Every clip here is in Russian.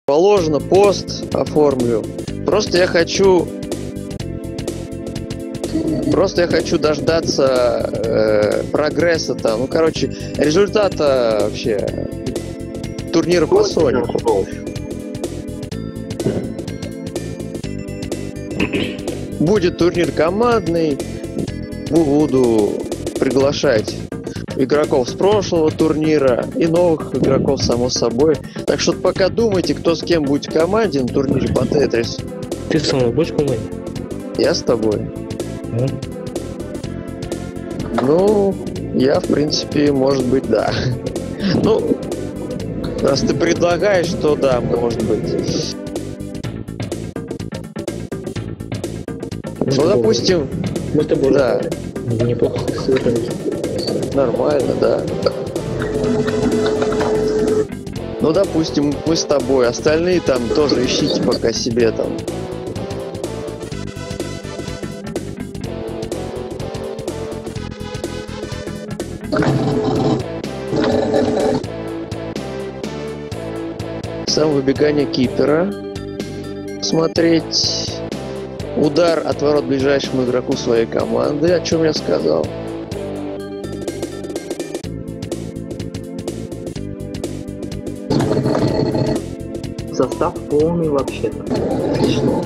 положено, пост оформлю. Просто я хочу дождаться прогресса там. Ну, короче, результата вообще турнира по Сонику. Будет турнир командный. Буду приглашать игроков с прошлого турнира и новых игроков, само собой. Так что пока думайте, кто с кем будет в команде на турнире по Тетрису. Ты со мной будешь в команде? Я с тобой. Ну, я, в принципе, может быть, да. Ну, раз ты предлагаешь, то да, может быть. Ну, допустим... Мы с тобой. Да. Неплохо сыграли. Нормально, да. Ну, допустим, мы с тобой. Остальные там тоже ищите пока себе там. Сам выбегание кипера. Смотреть. Удар от ворот ближайшему игроку своей команды, о чем я сказал. Состав полный вообще-то. Отлично.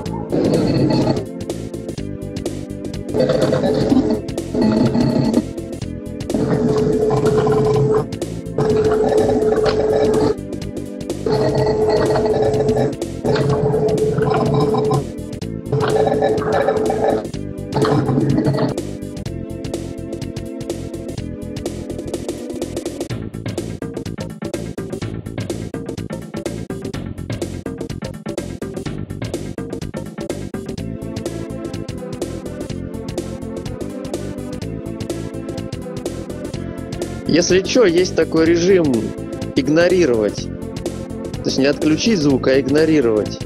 Если что, есть такой режим игнорировать. То есть не отключить звук, а игнорировать.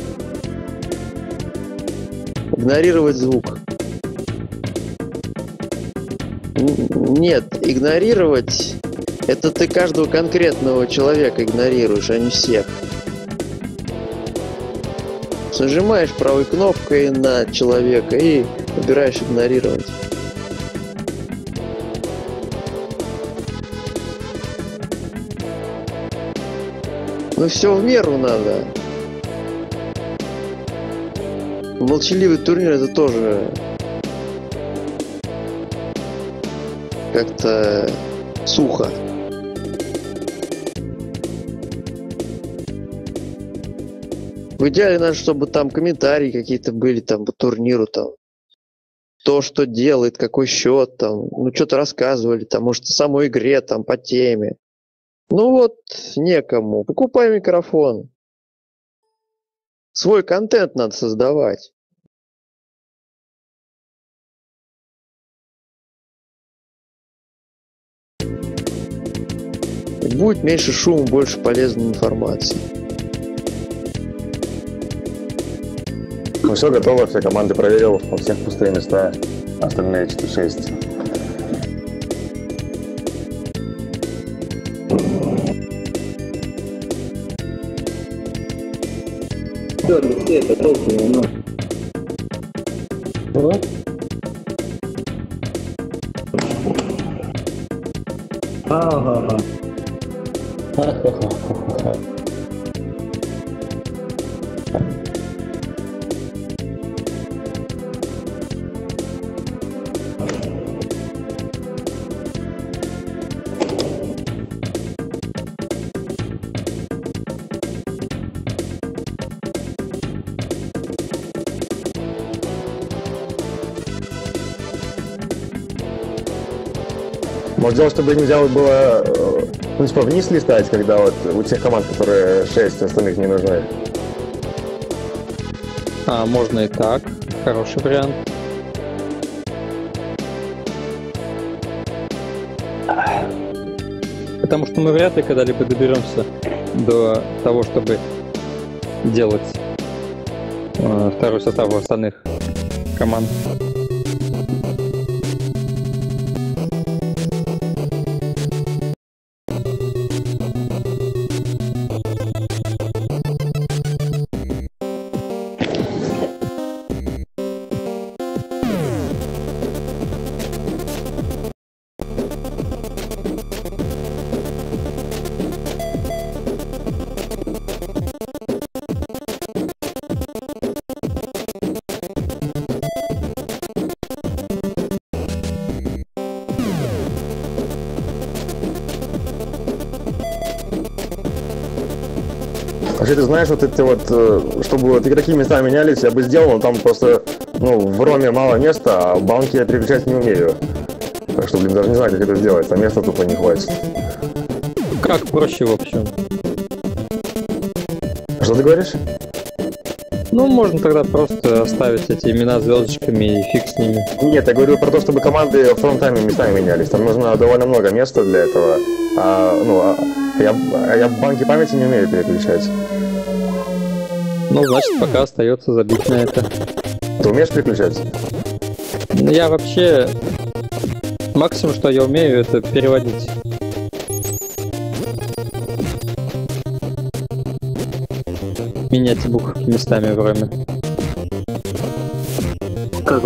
Игнорировать звук. Нет, игнорировать — это ты каждого конкретного человека игнорируешь, а не всех. Нажимаешь правой кнопкой на человека и выбираешь игнорировать. Ну все в меру надо. Молчаливый турнир — это тоже как-то сухо. В идеале надо, чтобы там комментарии какие-то были там по турниру, там то, что делает, какой счет, там, ну что-то рассказывали, там, может, о самой игре, там, по теме. Ну вот, некому. Покупай микрофон. Свой контент надо создавать. И будет меньше шума, больше полезной информации. Ну все готово, все команды проверил, у всех пустые места, остальные 6. Все, Алексей, это толкнул, ну. Вот. Ага. Ха-ха-ха-ха-ха. Может, дело, чтобы нельзя было, ну, типа, вниз листать, когда вот у тех команд, которые 6, остальных не нужны. Можно и так. Хороший вариант. Потому что мы вряд ли когда-либо доберемся до того, чтобы делать второй состав у остальных команд. Вообще, ты знаешь, вот эти вот, чтобы вот игроки местами менялись, я бы сделал, но там просто, ну, в роме мало места, а банки я переключать не умею. Так что, блин, даже не знаю, как это сделать, а места тупо не хватит. Как проще, в общем. Что ты говоришь? Ну, можно тогда просто оставить эти имена звездочками и фиг с ними. Нет, я говорю про то, чтобы команды фронтами местами менялись. Там нужно довольно много места для этого. Я банки памяти не умею переключать. Ну, значит, пока остается забить на это. Ты умеешь переключать? Ну, я вообще... Максимум, что я умею, это переводить. Менять буквы местами в роме. Как?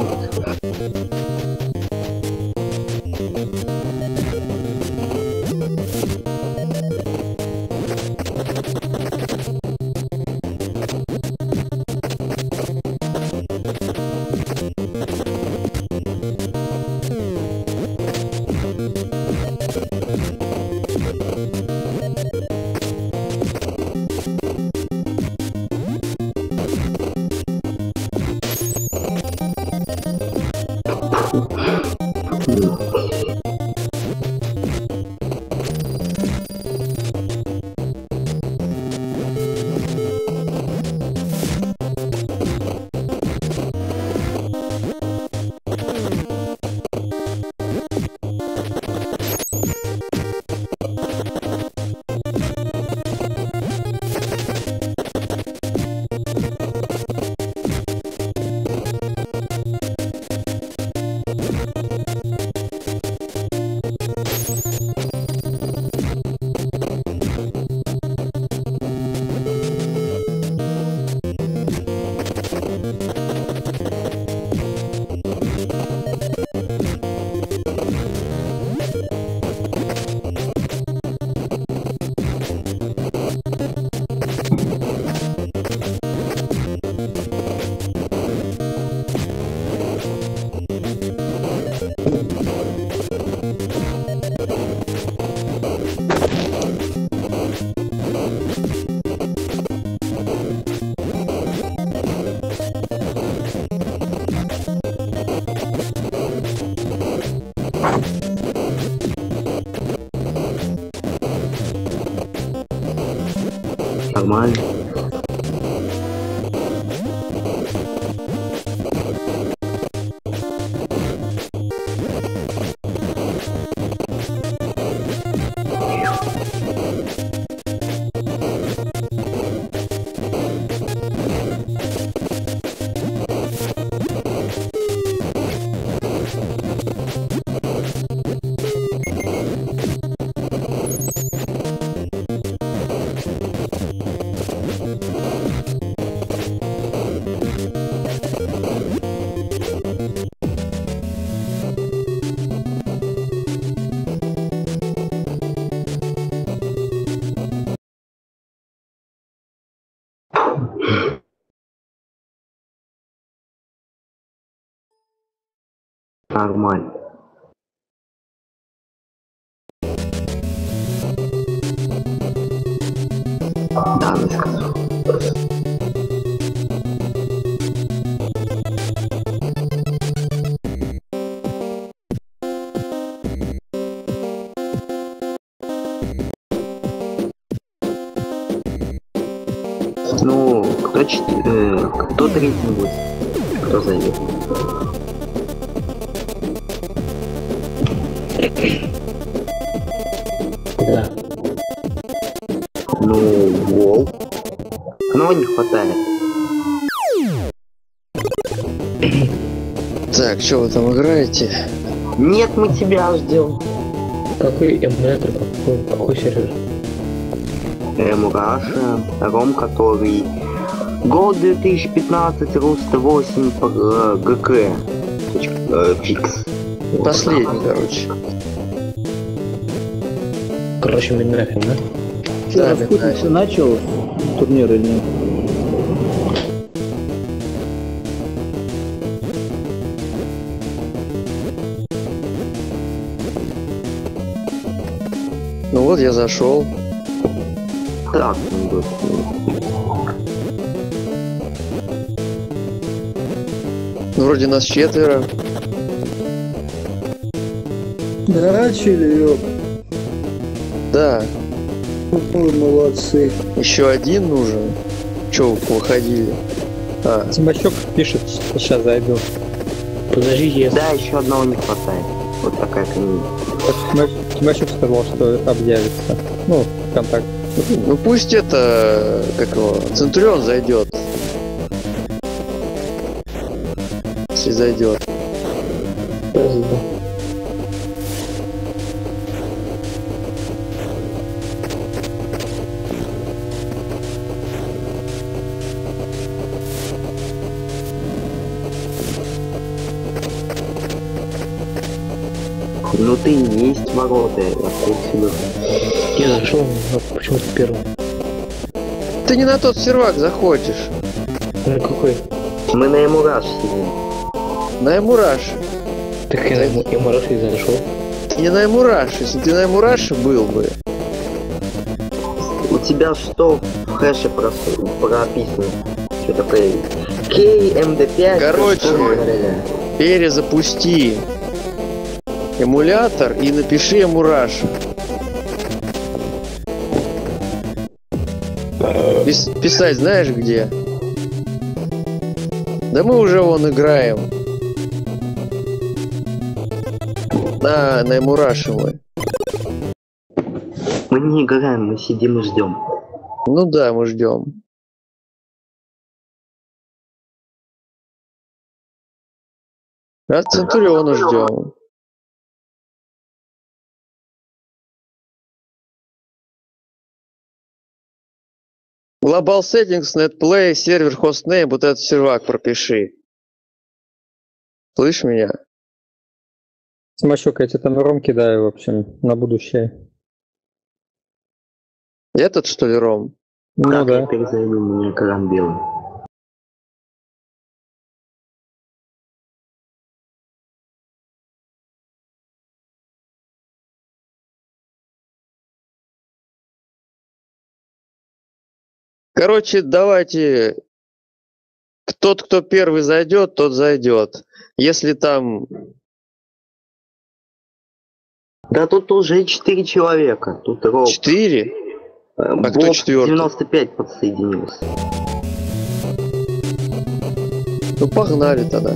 Нормально. Нормально. Да, не сказал. Ну, кто третий будет? Кто зайдет? Да. Ну, Вол. Одного не хватает. Так, что вы там играете? Нет, мы тебя ждем. Какой эмулятор, какой сервер? Раша, ром, который год 2015, Руста 8, ГК. Фикс. Последний, короче. Короче, мне нафиг, да? Да, Распутница начал турнир или нет? Ну вот я зашел. Так, он был. Вроде нас 4. Начали, ёп. Да. Ой, молодцы. Еще один нужен. Че, выходили? А, Тимощук пишет, что сейчас зайду. Подождите, я... Да, еще одного не хватает. Вот такая команда. Тимощук сказал, что объявится. Ну, контакт. ну пусть это, как его, Центурион зайдет. Если зайдет. Ну ты и есть ворота, открыть сюда. Я зашел, но почему-то первым. Ты не на тот сервак заходишь. На какой? Мы на Эмураж сидим. На Эмураш. Так я на Эмураш и зашел. Ты не на Эмураш. Если ты на Эмураше был бы. У тебя что в хэше прописано? Что-то KMD5. Короче, перезапусти эмулятор и напиши Эмураш. Писать знаешь где? Да мы уже вон играем. На Эмураше мы. Мы не играем, мы сидим и ждем. Ну да, мы ждем. От Центуриона ждем. Global Settings, NetPlay, сервер, hostname, вот этот сервак пропиши. Слышь меня? Тимощук, я тебе там ром кидаю, в общем, на будущее. Этот, что ли, Ром? Ну Как да. я перезайду, у меня экран белый. Короче, давайте... Тот, кто первый зайдет, тот зайдет. Если там... Да тут уже 4 человека. Тут Роб. 4? А кто Боб четвертый? 95 подсоединился. Ну погнали тогда.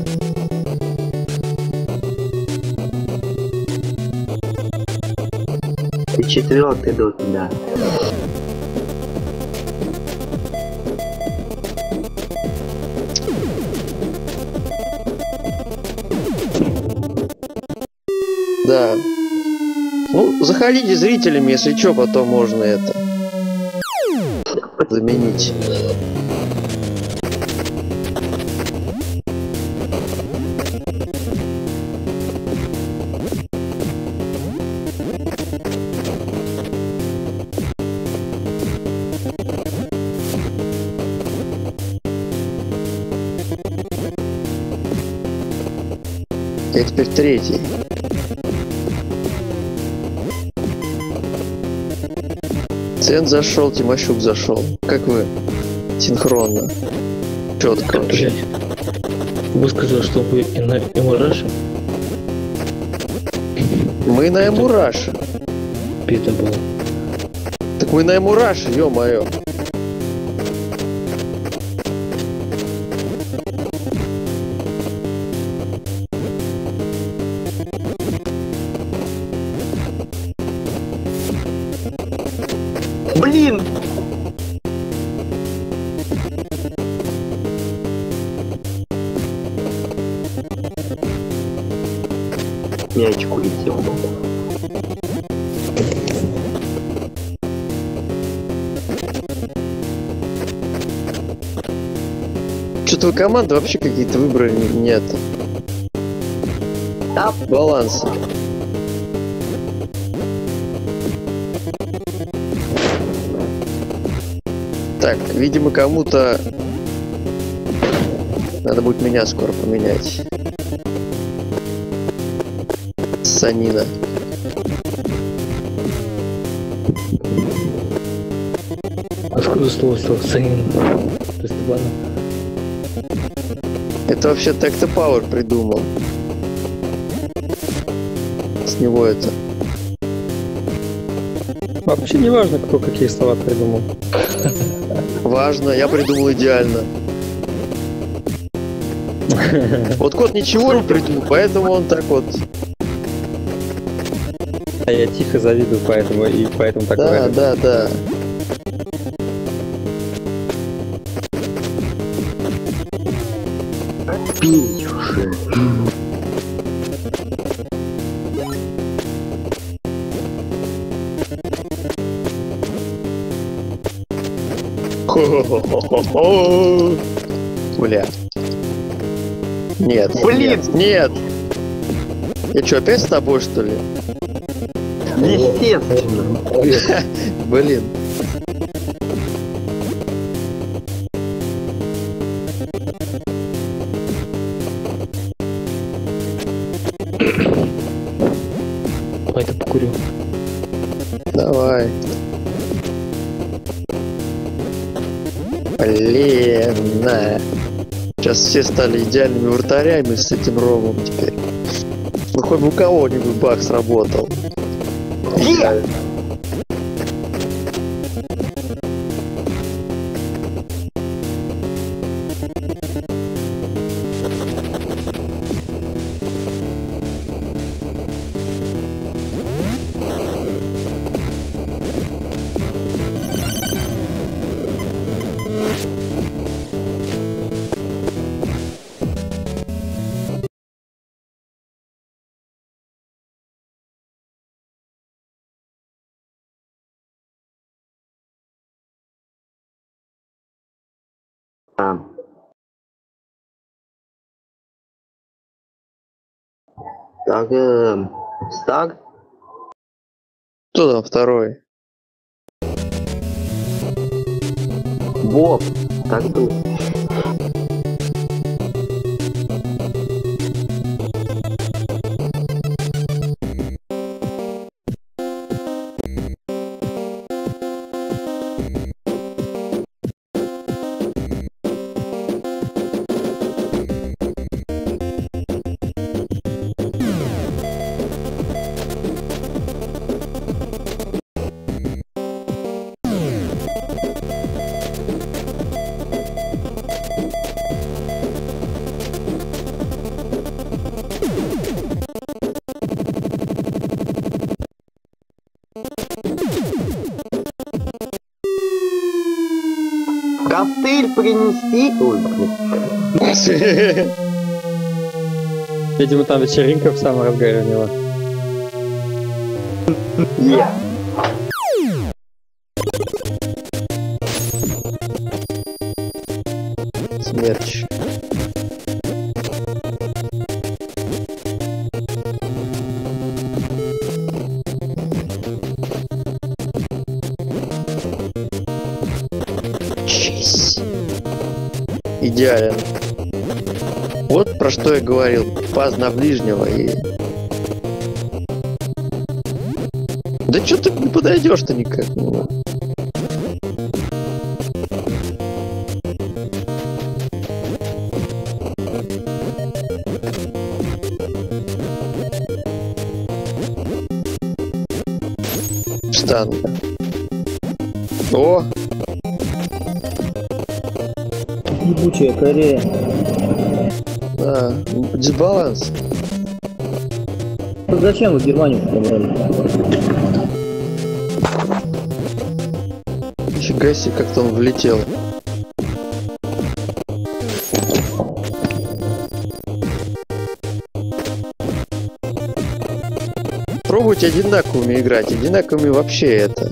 Ты 4-й до тебя. Да. Ну, заходите зрителями, если что, потом можно это заменить. Я теперь третий. Цен зашел, Тимощук зашел. Как вы? Синхронно. Четко вообще. Вы сказали, что вы и на Эмураше? Мы на Эмураше. Это было. Так мы на Эмураше, ё-моё. Блин! Мячик улетел. Что-то вы команды вообще какие-то выбрали нет. Да, Баланса. Так, видимо, кому-то надо будет меня скоро поменять. Санина. Откуда слово Санин? То есть ладно. Это вообще Tacto Power придумал. С него это. Вообще не важно, кто какие слова придумал. Важно, я придумал идеально. Вот кот ничего не придумал, поэтому он так вот. А я тихо завидую, поэтому так Да, говорю. да. Пей уже. Бля. Нет. Блин! Нет! Я что, опять с тобой, что ли? Естественно. Блин. Давай-то покурю. Давай. Блин, на. Сейчас все стали идеальными вратарями с этим ромом теперь. Ну хоть бы у кого-нибудь баг сработал. Идеально. А. Так, старт. Кто там второй? Боб. Так был. Коктейль принести? Ой, блин. Видимо, там вечеринка в самом разгаре у него. Смерч. Честь. Идеален. Вот про что я говорил. Паз на ближнего и... Да чё ты не подойдешь-то никак? Ну. Штанга. О! Ебучая Корея. Да, дисбаланс. Вот зачем вы Германию собрали? Нифига себе, как-то он влетел. Пробуйте одинаковыми играть. Одинаковыми вообще это.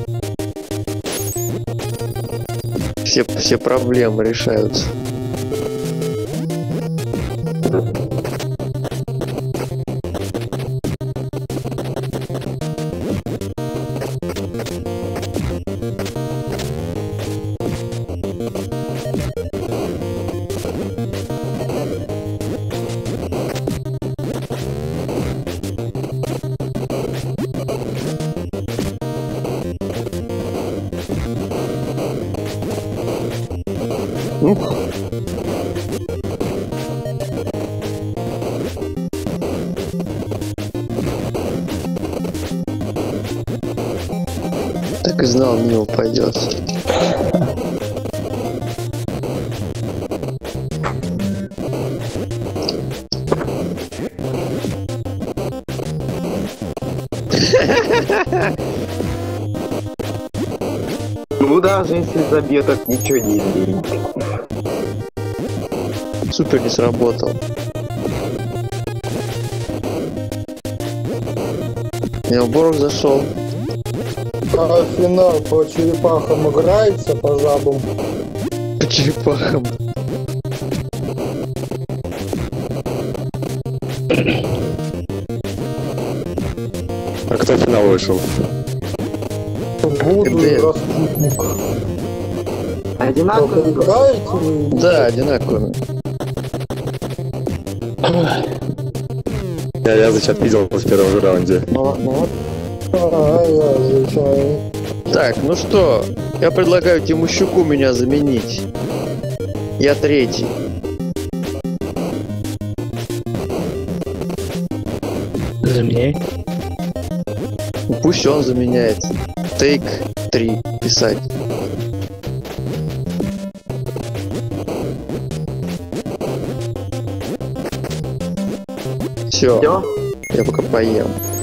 Все проблемы решаются. Ух. Так и знал, не упадет. Ну даже если забьет, так ничего не изменит. Супер не сработал. Я в Борг зашел. А финал по черепахам играется, по жабам? По черепахам. А кто в финал вышел? Буду Где? распутник. Только Одинаково. играете вы? Да, одинаково. Я за чат видел в первом же раунде. Я изучаю. Так, ну что, я предлагаю Тимощуку меня заменить. Я третий. Заменяй. Ну, пусть он заменяет. Тейк 3 писать. Все, Все? я пока поем.